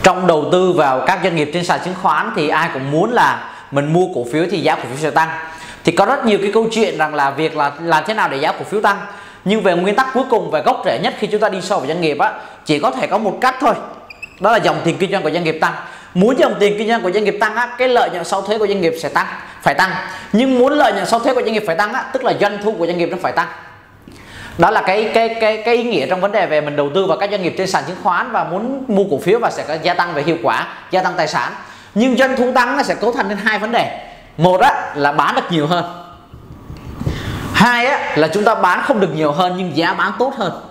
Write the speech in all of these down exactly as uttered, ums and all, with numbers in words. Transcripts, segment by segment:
trong đầu tư vào các doanh nghiệp trên sàn chứng khoán thì ai cũng muốn là mình mua cổ phiếu thì giá cổ phiếu sẽ tăng. Thì có rất nhiều cái câu chuyện rằng là việc là làm thế nào để giá cổ phiếu tăng. Nhưng về nguyên tắc cuối cùng và gốc rễ nhất khi chúng ta đi sâu vào doanh nghiệp á, chỉ có thể có một cách thôi. Đó là dòng tiền kinh doanh của doanh nghiệp tăng. Muốn dòng tiền kinh doanh của doanh nghiệp tăng á, cái lợi nhuận sau thuế của doanh nghiệp sẽ tăng, phải tăng. Nhưng muốn lợi nhuận sau thuế của doanh nghiệp phải tăng á, tức là doanh thu của doanh nghiệp nó phải tăng. Đó là cái cái cái cái ý nghĩa trong vấn đề về mình đầu tư vào các doanh nghiệp trên sàn chứng khoán và muốn mua cổ phiếu và sẽ có gia tăng về hiệu quả, gia tăng tài sản. Nhưng doanh thu tăng nó sẽ cấu thành nên hai vấn đề. Một á, là bán được nhiều hơn. Hai á, là chúng ta bán không được nhiều hơn nhưng giá bán tốt hơn.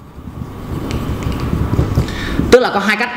Tức là có hai cách.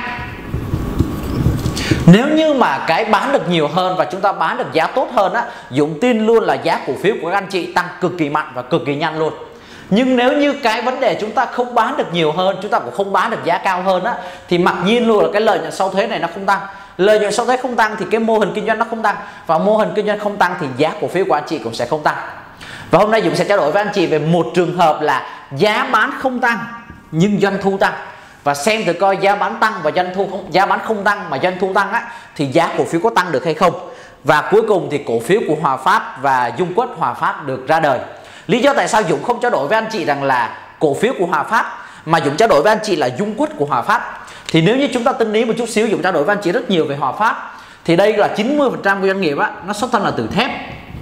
Nếu như mà cái bán được nhiều hơn và chúng ta bán được giá tốt hơn á, Dũng tin luôn là giá cổ phiếu của các anh chị tăng cực kỳ mạnh và cực kỳ nhanh luôn. Nhưng nếu như cái vấn đề chúng ta không bán được nhiều hơn, chúng ta cũng không bán được giá cao hơn á, thì mặc nhiên luôn là cái lợi nhuận sau thuế này nó không tăng. Lợi nhuận sau thuế không tăng thì cái mô hình kinh doanh nó không tăng, và mô hình kinh doanh không tăng thì giá cổ phiếu của anh chị cũng sẽ không tăng. Và hôm nay Dũng sẽ trao đổi với anh chị về một trường hợp là giá bán không tăng nhưng doanh thu tăng, và xem thử coi giá bán tăng và doanh thu không, giá bán không tăng mà doanh thu tăng á, thì giá cổ phiếu có tăng được hay không. Và cuối cùng thì cổ phiếu của Hòa Phát và Dung Quất Hòa Phát được ra đời. Lý do tại sao Dũng không trao đổi với anh chị rằng là cổ phiếu của Hòa Phát mà Dũng trao đổi với anh chị là Dung Quất của Hòa Phát, thì nếu như chúng ta tinh ý một chút xíu, Dũng trao đổi với anh chị rất nhiều về Hòa Phát. Thì đây là chín mươi phần trăm của doanh nghiệp á, nó xuất thân là từ thép.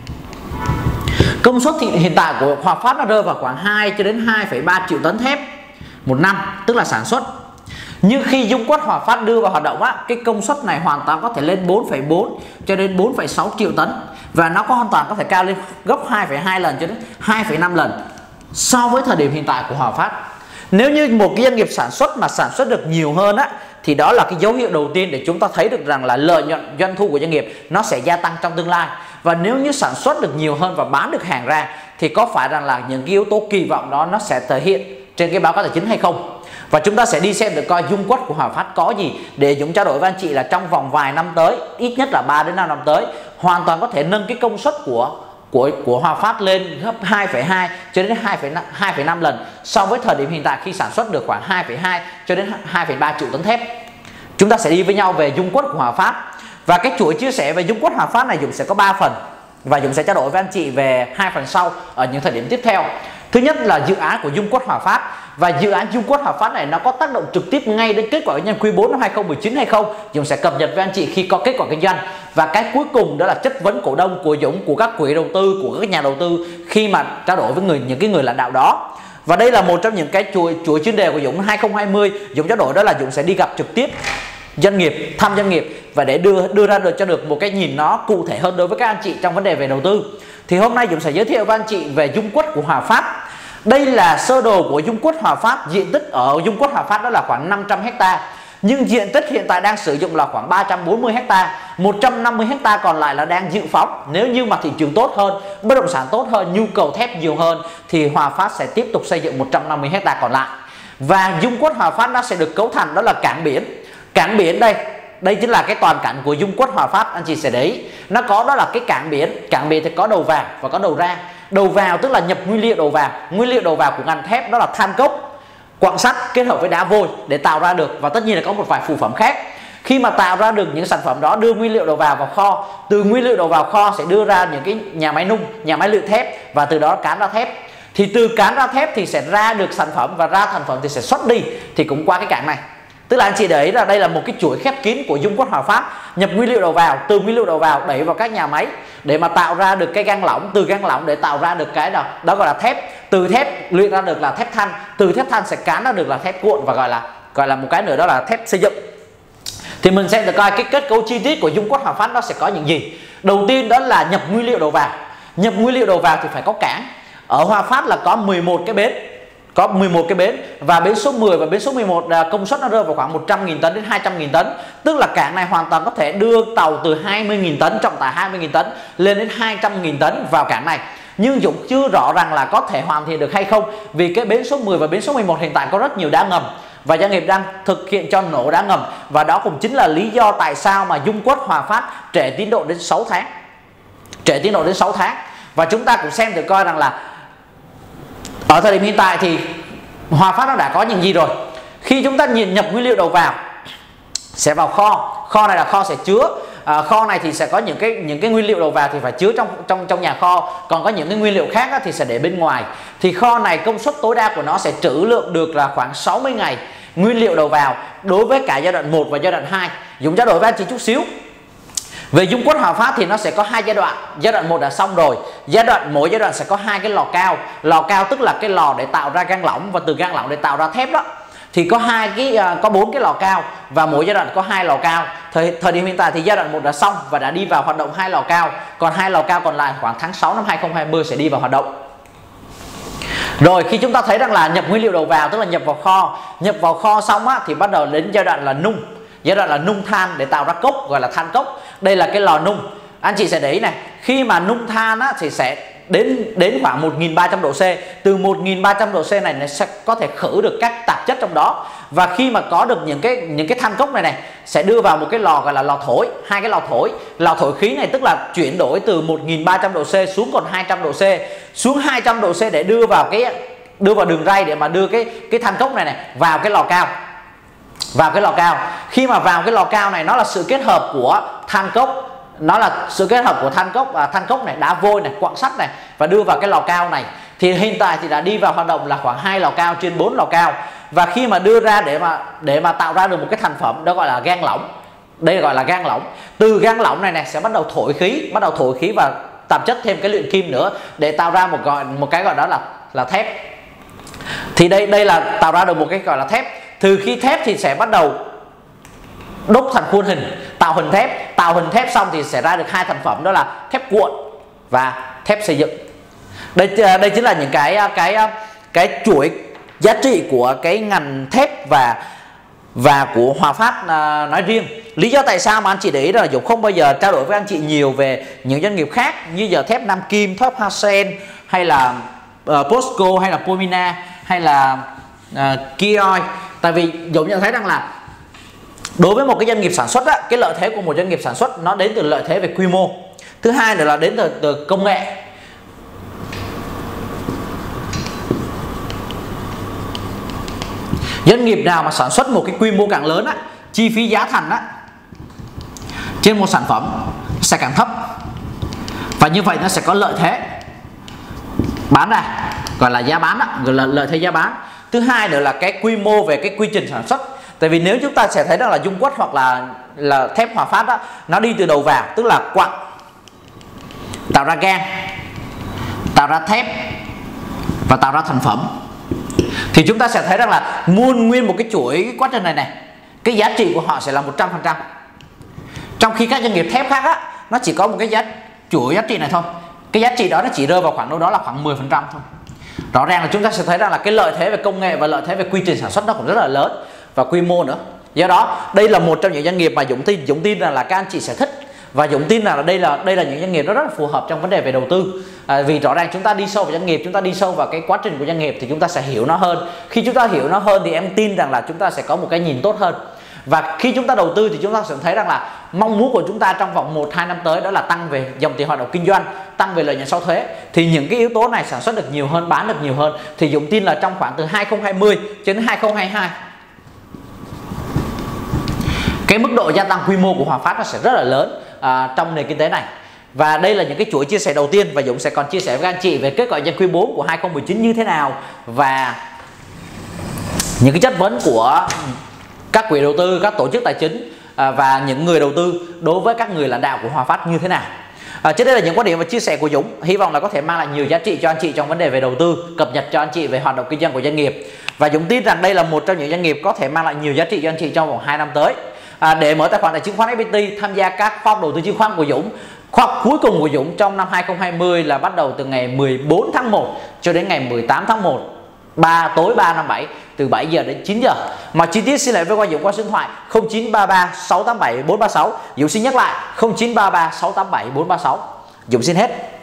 Công suất thì hiện tại của Hòa Phát nó rơi vào khoảng hai cho đến hai phẩy ba triệu tấn thép một năm, tức là sản xuất. Nhưng khi Dung Quất Hòa Phát đưa vào hoạt động á, cái công suất này hoàn toàn có thể lên bốn phẩy bốn cho đến bốn phẩy sáu triệu tấn, và nó có hoàn toàn có thể cao lên gấp hai phẩy hai lần cho đến hai phẩy năm lần so với thời điểm hiện tại của Hòa Phát. Nếu như một cái doanh nghiệp sản xuất mà sản xuất được nhiều hơn á, thì đó là cái dấu hiệu đầu tiên để chúng ta thấy được rằng là lợi nhuận doanh thu của doanh nghiệp nó sẽ gia tăng trong tương lai. Và nếu như sản xuất được nhiều hơn và bán được hàng ra thì có phải rằng là những cái yếu tố kỳ vọng đó nó sẽ thể hiện trên cái báo cáo tài chính hay không. Và chúng ta sẽ đi xem được coi Dung Quất của Hòa Phát có gì để Dũng trao đổi với anh chị là trong vòng vài năm tới, ít nhất là ba đến năm năm tới, hoàn toàn có thể nâng cái công suất của của của Hòa Phát lên gấp hai phẩy hai cho đến hai phẩy năm lần so với thời điểm hiện tại khi sản xuất được khoảng hai phẩy hai cho đến hai phẩy ba triệu tấn thép. Chúng ta sẽ đi với nhau về Dung Quất của Hòa Phát. Và cái chuỗi chia sẻ về Dung Quất Hòa Phát này Dũng sẽ có ba phần, và Dũng sẽ trao đổi với anh chị về hai phần sau ở những thời điểm tiếp theo. Thứ nhất là dự án của Dung Quất Hòa Phát, và dự án Dung Quất Hòa Phát này nó có tác động trực tiếp ngay đến kết quả kinh doanh quý bốn năm hai không một chín hay không. Dũng sẽ cập nhật với anh chị khi có kết quả kinh doanh. Và cái cuối cùng đó là chất vấn cổ đông của Dũng, của các quỹ đầu tư, của các nhà đầu tư khi mà trao đổi với người những cái người lãnh đạo đó. Và đây là một trong những cái chuỗi chuỗi chuyên đề của Dũng hai không hai không. Dũng trao đổi đó là Dũng sẽ đi gặp trực tiếp doanh nghiệp, thăm doanh nghiệp và để đưa đưa ra được cho được một cái nhìn nó cụ thể hơn đối với các anh chị trong vấn đề về đầu tư. Thì hôm nay Dũng sẽ giới thiệu với anh chị về Dung Quất của Hòa Phát. Đây là sơ đồ của Dung Quất Hòa Phát. Diện tích ở Dung Quất Hòa Phát đó là khoảng năm trăm héc ta, nhưng diện tích hiện tại đang sử dụng là khoảng ba trăm bốn mươi héc ta. một trăm năm mươi héc ta còn lại là đang dự phóng. Nếu như mà thị trường tốt hơn, bất động sản tốt hơn, nhu cầu thép nhiều hơn thì Hòa Phát sẽ tiếp tục xây dựng một trăm năm mươi héc ta còn lại. Và Dung Quất Hòa Phát nó sẽ được cấu thành đó là cảng biển. Cảng biển đây, đây chính là cái toàn cảnh của Dung Quất Hòa Phát. Anh chị sẽ để ý, nó có đó là cái cảng biển. Cảng biển thì có đầu vào và có đầu ra. Đầu vào tức là nhập nguyên liệu đầu vào. Nguyên liệu đầu vào của ngành thép đó là than cốc, quặng sắt kết hợp với đá vôi để tạo ra được, và tất nhiên là có một vài phụ phẩm khác. Khi mà tạo ra được những sản phẩm đó, đưa nguyên liệu đầu vào vào kho, từ nguyên liệu đầu vào kho sẽ đưa ra những cái nhà máy nung, nhà máy luyện thép, và từ đó cán ra thép. Thì từ cán ra thép thì sẽ ra được sản phẩm, và ra thành phẩm thì sẽ xuất đi, thì cũng qua cái cảng này. Tức là anh chị để ý là đây là một cái chuỗi khép kín của Dung Quất Hòa Phát. Nhập nguyên liệu đầu vào, từ nguyên liệu đầu vào đẩy vào các nhà máy để mà tạo ra được cái gang lỏng, từ gang lỏng để tạo ra được cái đó, đó gọi là thép. Từ thép luyện ra được là thép than, từ thép than sẽ cán ra được là thép cuộn, và gọi là gọi là một cái nữa đó là thép xây dựng. Thì mình sẽ được coi cái kết cấu chi tiết của Dung Quất Hòa Phát nó sẽ có những gì. Đầu tiên đó là nhập nguyên liệu đầu vào. Nhập nguyên liệu đầu vào thì phải có cảng. Ở Hòa Phát là có mười một cái bến, có mười một cái bến, và bến số mười và bến số mười một công suất nó rơi vào khoảng một trăm nghìn tấn đến hai trăm nghìn tấn. Tức là cảng này hoàn toàn có thể đưa tàu từ hai mươi nghìn tấn, trọng tải hai mươi nghìn tấn lên đến hai trăm nghìn tấn vào cảng này. Nhưng Dũng chưa rõ rằng là có thể hoàn thiện được hay không, vì cái bến số mười và bến số mười một hiện tại có rất nhiều đá ngầm và doanh nghiệp đang thực hiện cho nổ đá ngầm, và đó cũng chính là lý do tại sao mà Dung Quất Hòa Phát trễ tiến độ đến sáu tháng. Trễ tiến độ đến sáu tháng. Và chúng ta cũng xem được coi rằng là ở thời điểm hiện tại thì Hòa Phát nó đã có những gì rồi. Khi chúng ta nhìn nhập nguyên liệu đầu vào, sẽ vào kho. Kho này là kho sẽ chứa, à, kho này thì sẽ có những cái những cái nguyên liệu đầu vào thì phải chứa trong trong trong nhà kho, còn có những cái nguyên liệu khác á, thì sẽ để bên ngoài. Thì kho này công suất tối đa của nó sẽ trữ lượng được là khoảng sáu mươi ngày nguyên liệu đầu vào đối với cả giai đoạn một và giai đoạn hai. Dũng trao đổi với anh chị chút xíu. Về dung quất Hòa Phát thì nó sẽ có hai giai đoạn. Giai đoạn một đã xong rồi. Giai đoạn mỗi giai đoạn sẽ có hai cái lò cao. Lò cao tức là cái lò để tạo ra gang lỏng, và từ gang lỏng để tạo ra thép đó. Thì có hai cái có bốn cái lò cao, và mỗi giai đoạn có hai lò cao. Thời thời điểm hiện tại thì giai đoạn một đã xong và đã đi vào hoạt động hai lò cao, còn hai lò cao còn lại khoảng tháng sáu năm hai không hai không sẽ đi vào hoạt động. Rồi khi chúng ta thấy rằng là nhập nguyên liệu đầu vào, tức là nhập vào kho, nhập vào kho xong á, thì bắt đầu đến giai đoạn là nung. Giai đoạn là nung than để tạo ra cốc, gọi là than cốc. Đây là cái lò nung. Anh chị sẽ để ý này, khi mà nung than á, thì sẽ đến đến khoảng một nghìn ba trăm độ C. Từ một nghìn ba trăm độ C này nó sẽ có thể khử được các tạp chất trong đó. Và khi mà có được những cái những cái than cốc này này sẽ đưa vào một cái lò gọi là lò thổi, hai cái lò thổi. Lò thổi khí này tức là chuyển đổi từ một nghìn ba trăm độ C xuống còn hai trăm độ C, xuống hai trăm độ C để đưa vào cái đưa vào đường ray để mà đưa cái cái than cốc này này vào cái lò cao. Vào cái lò cao. Khi mà vào cái lò cao này, nó là sự kết hợp của than cốc, nó là sự kết hợp của than cốc, à, than cốc này, đá vôi này, quặng sắt này, và đưa vào cái lò cao này. Thì hiện tại thì đã đi vào hoạt động là khoảng hai lò cao trên bốn lò cao. Và khi mà đưa ra để mà để mà tạo ra được một cái thành phẩm đó gọi là gang lỏng. Đây gọi là gang lỏng. Từ gang lỏng này này sẽ bắt đầu thổi khí, bắt đầu thổi khí và tạp chất thêm cái luyện kim nữa để tạo ra một gọi một cái gọi đó là là thép. Thì đây đây là tạo ra được một cái gọi là thép. Từ khi thép thì sẽ bắt đầu đúc thành khuôn hình, tạo hình thép. Tạo hình thép xong thì sẽ ra được hai thành phẩm, đó là thép cuộn và thép xây dựng. Đây đây chính là những cái cái cái chuỗi giá trị của cái ngành thép và và của Hòa Phát à, nói riêng. Lý do tại sao mà anh chị để ý là Dũng không bao giờ trao đổi với anh chị nhiều về những doanh nghiệp khác như giờ thép Nam Kim, thép Hoa Sen, hay là uh, Posco, hay là Pomina, hay là uh, Kioi. Tại vì Dũng nhận thấy rằng là đối với một cái doanh nghiệp sản xuất á, cái lợi thế của một doanh nghiệp sản xuất nó đến từ lợi thế về quy mô. Thứ hai nữa là đến từ, từ công nghệ. Doanh nghiệp nào mà sản xuất một cái quy mô càng lớn á, chi phí giá thành á trên một sản phẩm sẽ càng thấp, và như vậy nó sẽ có lợi thế bán ra, gọi là giá bán á, gọi là lợi thế giá bán. Thứ hai nữa là cái quy mô về cái quy trình sản xuất. Tại vì nếu chúng ta sẽ thấy rằng là dung quất hoặc là là thép Hòa Phát đó, nó đi từ đầu vào, tức là quặng tạo ra gang, tạo ra thép và tạo ra thành phẩm. Thì chúng ta sẽ thấy rằng là muôn nguyên một cái chuỗi cái quá trình này này, cái giá trị của họ sẽ là một trăm phần trăm. Trong khi các doanh nghiệp thép khác á, nó chỉ có một cái giá chuỗi giá trị này thôi. Cái giá trị đó nó chỉ rơi vào khoảng đâu đó là khoảng mười phần trăm thôi. Rõ ràng là chúng ta sẽ thấy rằng là cái lợi thế về công nghệ và lợi thế về quy trình sản xuất nó cũng rất là lớn, và quy mô nữa. Do đó đây là một trong những doanh nghiệp mà Dũng tin Dũng tin rằng là các anh chị sẽ thích, và Dũng tin rằng là đây là đây là những doanh nghiệp rất, rất là phù hợp trong vấn đề về đầu tư. À, vì rõ ràng chúng ta đi sâu vào doanh nghiệp, chúng ta đi sâu vào cái quá trình của doanh nghiệp thì chúng ta sẽ hiểu nó hơn. Khi chúng ta hiểu nó hơn thì em tin rằng là chúng ta sẽ có một cái nhìn tốt hơn. Và khi chúng ta đầu tư thì chúng ta sẽ thấy rằng là mong muốn của chúng ta trong vòng một hai năm tới đó là tăng về dòng tiền hoạt động kinh doanh, tăng về lợi nhuận sau thuế. Thì những cái yếu tố này sản xuất được nhiều hơn, bán được nhiều hơn, thì Dũng tin là trong khoảng từ hai không hai không đến hai không hai hai, cái mức độ gia tăng quy mô của Hòa Phát nó sẽ rất là lớn à, trong nền kinh tế này. Và đây là những cái chuỗi chia sẻ đầu tiên, và Dũng sẽ còn chia sẻ với anh chị về kết quả doanh quý bốn của hai không một chín như thế nào, và những cái chất vấn của các quỹ đầu tư, các tổ chức tài chính à, và những người đầu tư đối với các người lãnh đạo của Hòa Phát như thế nào. À, trên đây là những quan điểm và chia sẻ của Dũng, hy vọng là có thể mang lại nhiều giá trị cho anh chị trong vấn đề về đầu tư, cập nhật cho anh chị về hoạt động kinh doanh của doanh nghiệp. Và Dũng tin rằng đây là một trong những doanh nghiệp có thể mang lại nhiều giá trị cho anh chị trong vòng hai năm tới. À, để mở tài khoản tại chứng khoán ép pê tê, tham gia các khóa học đầu tư chứng khoán của Dũng, khóa học cuối cùng của Dũng trong năm hai không hai không là bắt đầu từ ngày mười bốn tháng một cho đến ngày mười tám tháng một, ba tối ba năm bảy, từ bảy giờ đến chín giờ. Mà chi tiết xin lại với qua Dũng qua số điện thoại không chín ba ba sáu tám bảy bốn ba sáu. Dũng xin nhắc lại không chín ba ba sáu tám bảy bốn ba sáu. Dũng xin hết.